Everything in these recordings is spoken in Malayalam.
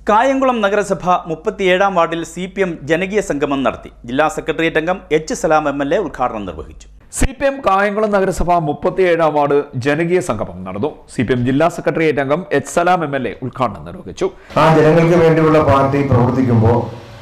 കായംകുളം നഗരസഭ 37-ാം വാർഡിൽ CPM ജനകീയ സംഗമം നടത്തി. ജില്ലാ സെക്രട്ടേറിയറ്റ് അംഗം എച്ച് സലാം MLA ഉദ്ഘാടനം നിർവഹിച്ചു. CPM കായംകുളം നഗരസഭ 37-ാം വാർഡ് ജനകീയ സംഗമം നടന്നു. CPM ജില്ലാ സെക്രട്ടേറിയറ്റ് അംഗം എച്ച് സലാം MLA ഉദ്ഘാടനം നിർവഹിച്ചു. ജനങ്ങൾക്ക് വേണ്ടിയുള്ള പാർട്ടി പ്രവർത്തിക്കുമ്പോൾ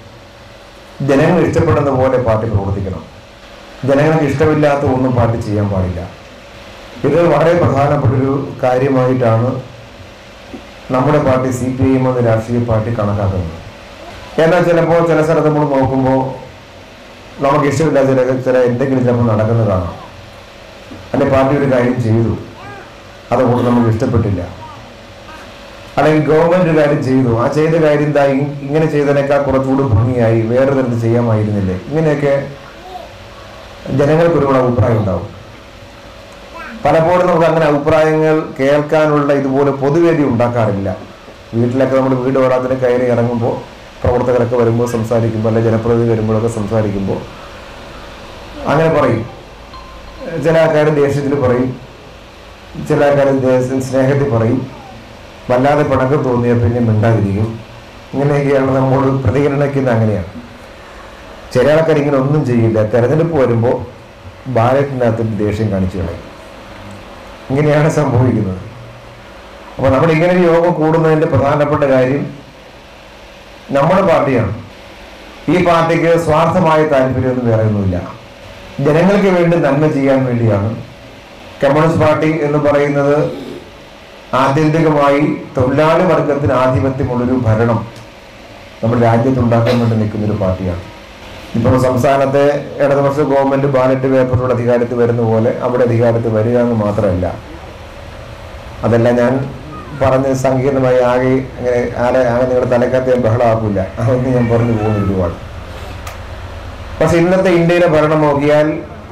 ജനങ്ങൾ ഇഷ്ടപ്പെടുന്ന പോലെ പാർട്ടി പ്രവർത്തിക്കണം. ജനങ്ങൾക്ക് ഇഷ്ടമില്ലാത്ത ഒന്നും പാർട്ടി ചെയ്യാൻ പാടില്ല. ഇത് വളരെ പ്രധാനപ്പെട്ടൊരു കാര്യമായിട്ടാണ് നമ്മുടെ പാർട്ടി CPIM എന്ന രാഷ്ട്രീയ പാർട്ടി കണക്കാക്കുന്നത്. എന്നാൽ ചിലപ്പോൾ ചില സ്ഥലത്ത് നമ്മൾ നോക്കുമ്പോൾ നമുക്ക് ഇഷ്ടമില്ലാത്ത ചില എന്തെങ്കിലും ചിലപ്പോൾ നടക്കുന്നത് കാണാം. അല്ലെങ്കിൽ പാർട്ടി ഒരു കാര്യം ചെയ്തു, അതുകൊണ്ട് നമുക്ക് ഇഷ്ടപ്പെട്ടില്ല. അല്ലെങ്കിൽ ഗവൺമെന്റ് ഒരു കാര്യം ചെയ്തു, ആ ചെയ്ത കാര്യം എന്താ ഇങ്ങനെ ചെയ്തതിനേക്കാൾ കുറച്ചുകൂടി ഭംഗിയായി വേറെ തരത്തിൽ ചെയ്യാമായിരുന്നില്ലേ, ഇങ്ങനെയൊക്കെ ജനങ്ങൾക്ക് ഒരുപാട് അഭിപ്രായം ഉണ്ടാവും. പലപ്പോഴും നമുക്ക് അങ്ങനെ അഭിപ്രായങ്ങൾ കേൾക്കാനുള്ള ഇതുപോലെ പൊതുവേദി ഉണ്ടാക്കാറില്ല. വീട്ടിലൊക്കെ നമ്മൾ വീട് ഓടാത്തിന് കയറി ഇറങ്ങുമ്പോൾ പ്രവർത്തകരൊക്കെ വരുമ്പോൾ സംസാരിക്കുമ്പോൾ, അല്ലെങ്കിൽ ജനപ്രതിനിധി വരുമ്പോഴൊക്കെ സംസാരിക്കുമ്പോൾ അങ്ങനെ പറയും. ചില ആൾക്കാർ ദേഷ്യത്തിൽ പറയും, ചില ആൾക്കാർ സ്നേഹത്തിൽ പറയും, വല്ലാതെ പിണക്കം തോന്നിയാൽ പിന്നെ മിണ്ടാതിരിക്കും. ഇങ്ങനെയൊക്കെയാണ് നമ്മൾ പ്രതികരണയ്ക്കുന്നത്. അങ്ങനെയാണ് ചില ആൾക്കാർ ഇങ്ങനെ ഒന്നും ചെയ്യില്ല. തെരഞ്ഞെടുപ്പ് വരുമ്പോൾ ബാലറ്റിനകത്ത് ദേഷ്യം കാണിച്ചു കളയും. ഇങ്ങനെയാണ് സംഭവിക്കുന്നത്. അപ്പോൾ നമ്മൾ ഇങ്ങനെ ഒരു യോഗം കൂടുന്നതിൻ്റെ പ്രധാനപ്പെട്ട കാര്യം നമ്മുടെ പാർട്ടിയാണ്. ഈ പാർട്ടിക്ക് സ്വാർത്ഥമായ താല്പര്യമൊന്നും വേറെ ഒന്നുമില്ല. ജനങ്ങൾക്ക് വേണ്ടി നന്മ ചെയ്യാൻ വേണ്ടിയാണ്. കമ്മ്യൂണിസ്റ്റ് പാർട്ടി എന്ന് പറയുന്നത് ആത്യന്തികമായി തൊഴിലാളി വർഗത്തിന് ആധിപത്യമുള്ളൊരു ഭരണം നമ്മുടെ രാജ്യത്തുണ്ടാക്കാൻ വേണ്ടി നിൽക്കുന്നൊരു പാർട്ടിയാണ്. ഇപ്പോൾ സംസ്ഥാനത്തെ ഇടതുപക്ഷ ഗവൺമെന്റ് ബാലറ്റ് പേപ്പറിലുള്ള അധികാരത്തിൽ വരുന്ന പോലെ അവിടെ അധികാരത്തിൽ വരിക എന്ന് മാത്രമല്ല, അതല്ല ഞാൻ പറഞ്ഞ് സങ്കീർണമായി ആകെ നിങ്ങളുടെ തലക്കകത്ത് ഞാൻ ബഹളമാക്കില്ല, അതൊന്നും ഞാൻ പറഞ്ഞു പോകുന്ന ഒരുപാട്. പക്ഷെ ഇന്നത്തെ ഇന്ത്യയിലെ ഭരണം നോക്കിയാൽ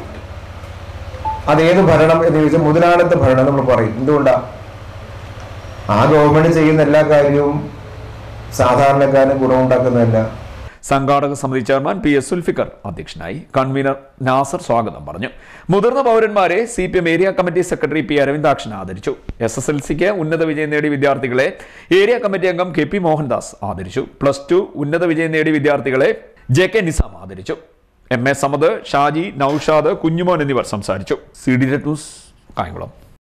അതേത് ഭരണം എന്ന് ചോദിച്ചാൽ മുതലാളിത്ത ഭരണം നമ്മൾ പറയും. എന്തുകൊണ്ടാണ്? ആ ഗവൺമെന്റ് ചെയ്യുന്ന എല്ലാ കാര്യവും സാധാരണക്കാരന് ഗുണമുണ്ടാക്കുന്നതല്ല. സംഘാടക സമിതി ചെയർമാൻ PS സുൽഫിക്കർ അധ്യക്ഷനായി. കൺവീനർ നാസർ സ്വാഗതം പറഞ്ഞു. മുതിർന്ന പൗരന്മാരെ CPM area committee secretary P Aravindakshan ആദരിച്ചു. SSLCക്ക് ഉന്നത വിജയം നേടിയ വിദ്യാർത്ഥികളെ ഏരിയ കമ്മിറ്റി അംഗം KP മോഹൻദാസ് ആദരിച്ചു. +2 ഉന്നത വിജയം നേടിയ വിദ്യാർത്ഥികളെ JK നിസാം ആദരിച്ചു. MA സമദ്, ഷാജി, നൌഷാദ്, കുഞ്ഞുമോൻ എന്നിവർ സംസാരിച്ചു. CD news Kayamkulam.